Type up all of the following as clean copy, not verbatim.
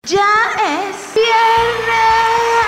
Ya es viernes.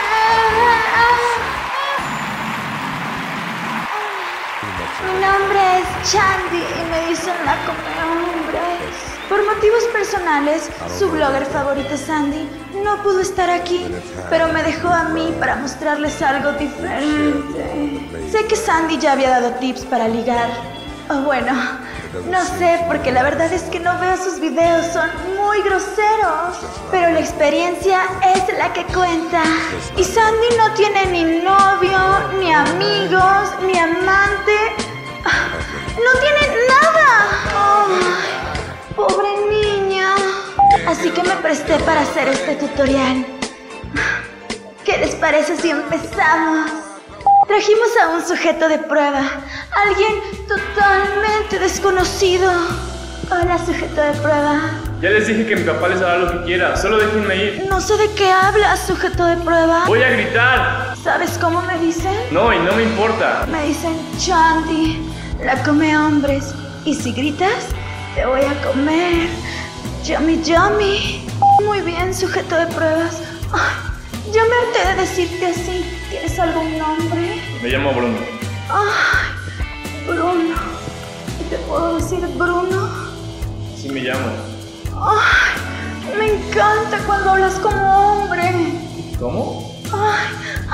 Mi nombre es Chandy y me dicen la Comehombres. Por motivos personales, su blogger favorita Sandy no pudo estar aquí, pero me dejó a mí para mostrarles algo diferente. Sé que Sandy ya había dado tips para ligar. O bueno, no sé, porque la verdad es que no veo sus videos, son muy groseros. Pero la experiencia es la que cuenta. Y Sandy no tiene ni novio, ni amigos, ni amante. ¡No tiene nada! ¡Ay, pobre niña! Así que me presté para hacer este tutorial. ¿Qué les parece si empezamos? Trajimos a un sujeto de prueba, alguien totalmente desconocido. Hola, sujeto de prueba. Ya les dije que mi papá les hará lo que quiera, solo déjenme ir. No sé de qué hablas, sujeto de prueba. ¡Voy a gritar! ¿Sabes cómo me dicen? No, y no me importa. Me dicen Chandy, la Comehombres. Y si gritas, te voy a comer. Yummy, yummy. Muy bien, sujeto de pruebas. Ay, ya me harté de decirte así. ¿Tienes algún nombre? Me llamo Bruno. Ay, Bruno. ¿Y te puedo decir Bruno? Sí me llamo. Ay, me encanta cuando hablas como hombre. ¿Cómo? Ay,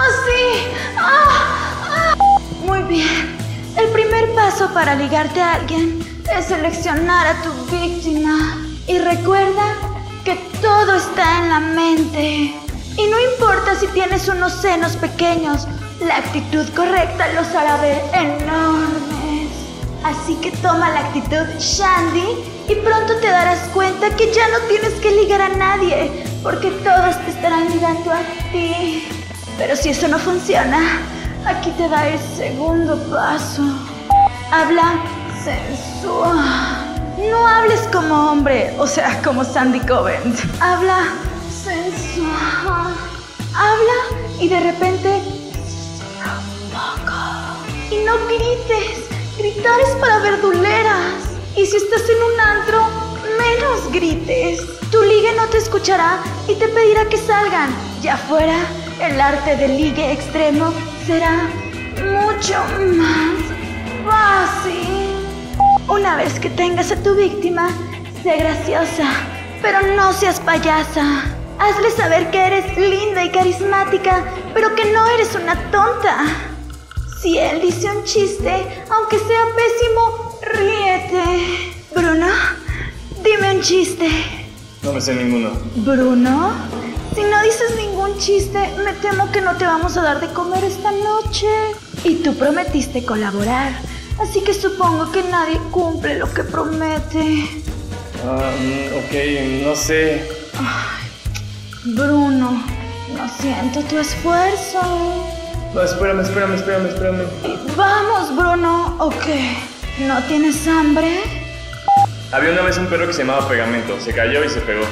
así. Muy bien. El primer paso para ligarte a alguien es seleccionar a tu víctima. Y recuerda que todo está en la mente. Y no importa si tienes unos senos pequeños, la actitud correcta los hará ver enormes. Así que toma la actitud Chandy y pronto te darás cuenta que ya no tienes que ligar a nadie, porque todos te estarán ligando a ti. Pero si eso no funciona, aquí te da el segundo paso. Habla sensual. No hables como hombre, o sea, como Sandy Covent. Habla sensual. Habla y de repente susurra un poco. Y no grites. Gritar es para verduleras. Y si estás en un antro, menos grites. Tu ligue no te escuchará y te pedirá que salgan. Ya afuera, el arte del ligue extremo será mucho más fácil. Una vez que tengas a tu víctima, sé graciosa, pero no seas payasa. Hazle saber que eres linda y carismática, pero que no eres una tonta. Si él dice un chiste, aunque sea pésimo, ríete. Bruno, dime un chiste. No me sé ninguno. Bruno, si no dices ningún chiste, me temo que no te vamos a dar de comer esta noche. Y tú prometiste colaborar, así que supongo que nadie cumple lo que promete. Ok, no sé. Ay, Bruno, no siento tu esfuerzo. No, espérame. Vamos, Bruno. Ok. ¿No tienes hambre? Había una vez un perro que se llamaba Pegamento. Se cayó y se pegó.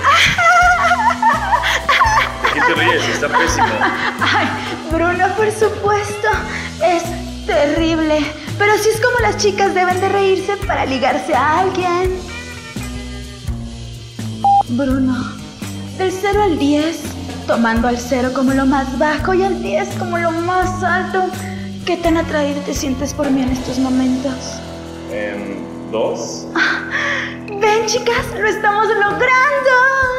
¿De qué te ríes? Está pésimo. Ay, Bruno, por supuesto. Es terrible. Pero así es como las chicas deben de reírse para ligarse a alguien. Bruno, del 0 al 10, tomando al 0 como lo más bajo y al 10 como lo más alto, ¿qué tan atraído te sientes por mí en estos momentos? 2. Ven, chicas, lo estamos logrando.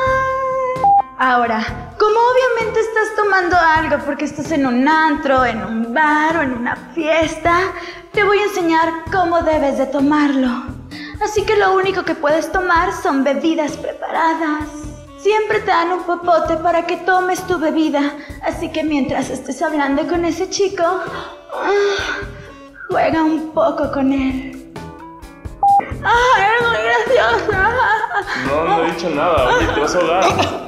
Ahora, como obviamente estás tomando algo porque estás en un antro, en un bar o en una fiesta, te voy a enseñar cómo debes de tomarlo. Así que lo único que puedes tomar son bebidas preparadas. Siempre te dan un popote para que tomes tu bebida. Así que mientras estés hablando con ese chico, juega un poco con él. ¡Ay, es muy graciosa! No he dicho nada. Oye, te vas a ahogar.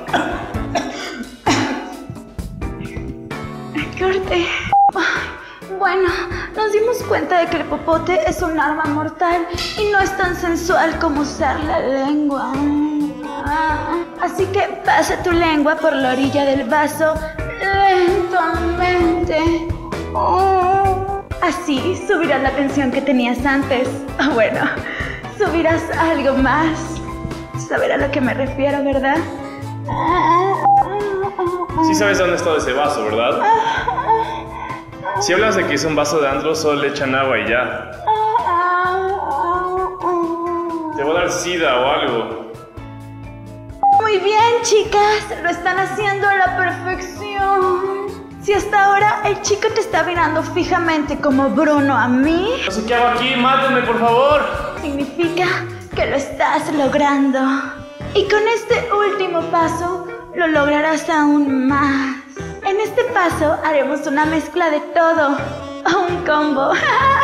Corte. Bueno, nos dimos cuenta de que el popote es un arma mortal y no es tan sensual como usar la lengua. Así que pasa tu lengua por la orilla del vaso lentamente. Así subirás la tensión que tenías antes. Bueno, subirás algo más. Saber a lo que me refiero, ¿verdad? Sí sabes dónde está ese vaso, ¿verdad? Si hablas de que es un vaso de antro, solo le echan agua y ya. Te va a dar sida o algo. Muy bien, chicas, lo están haciendo a la perfección. Si hasta ahora el chico te está mirando fijamente como Bruno a mí, No sé qué hago aquí, mátenme por favor. significa que lo estás logrando. Y con este último paso, lo lograrás aún más. En este paso haremos una mezcla de todo, un combo.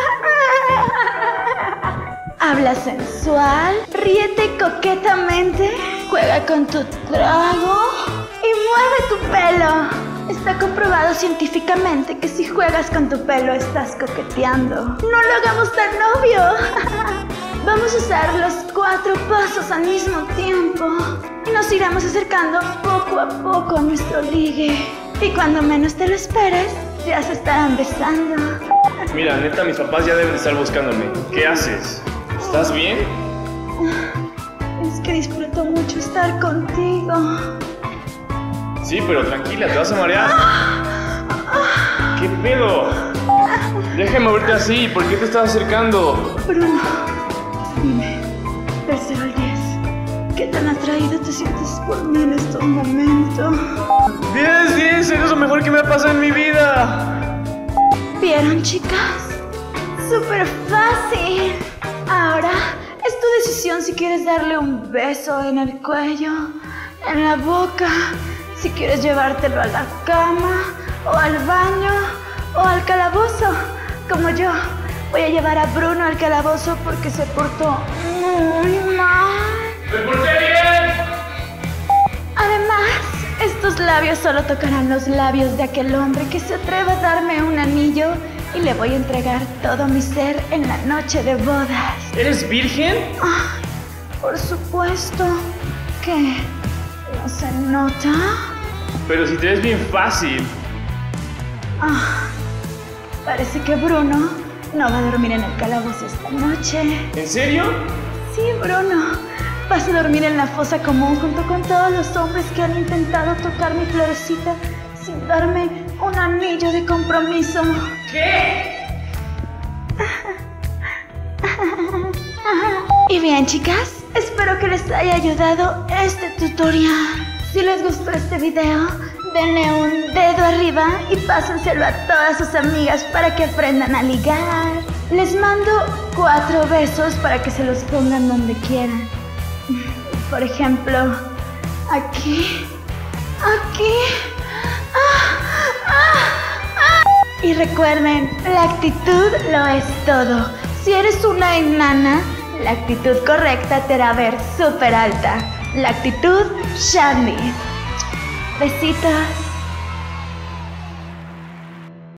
Habla sensual, ríete coquetamente, juega con tu trago y mueve tu pelo. Está comprobado científicamente que si juegas con tu pelo estás coqueteando. No lo hagamos tan obvio. Vamos a usar los 4 pasos al mismo tiempo y nos iremos acercando poco a poco a nuestro ligue. Y cuando menos te lo esperes, ya se estarán besando. Mira, neta, mis papás ya deben estar buscándome. ¿Qué haces? ¿Estás bien? Es que disfruto mucho estar contigo. Sí, pero tranquila, te vas a marear. ¿Qué pedo? Deja de moverte así, ¿por qué te estás acercando? Bruno, dime, del 0 al 10, ¿qué tan atraído te sientes por mí en estos momentos? 10, eres lo mejor que me ha pasado en mi vida. ¿Vieron, chicas? ¡Súper fácil! Ahora es tu decisión si quieres darle un beso en el cuello, en la boca, si quieres llevártelo a la cama, o al baño, o al calabozo, como yo. Voy a llevar a Bruno al calabozo porque se portó muy mal. ¡Me porté bien! Además, estos labios solo tocarán los labios de aquel hombre que se atreva a darme un anillo y le voy a entregar todo mi ser en la noche de bodas. ¿Eres virgen? Por supuesto que no se nota. Pero si te ves bien fácil. Parece que Bruno no va a dormir en el calabozo esta noche. ¿En serio? Sí, Bruno. Vas a dormir en la fosa común junto con todos los hombres que han intentado tocar mi florecita sin darme un anillo de compromiso. ¿Qué? Y bien, chicas, espero que les haya ayudado este tutorial. Si les gustó este video, denle un dedo arriba y pásenselo a todas sus amigas para que aprendan a ligar. Les mando 4 besos para que se los pongan donde quieran. Por ejemplo, aquí, aquí. Y recuerden, la actitud lo es todo. Si eres una enana, la actitud correcta te hará ver súper alta. La actitud Shandy. Besitos.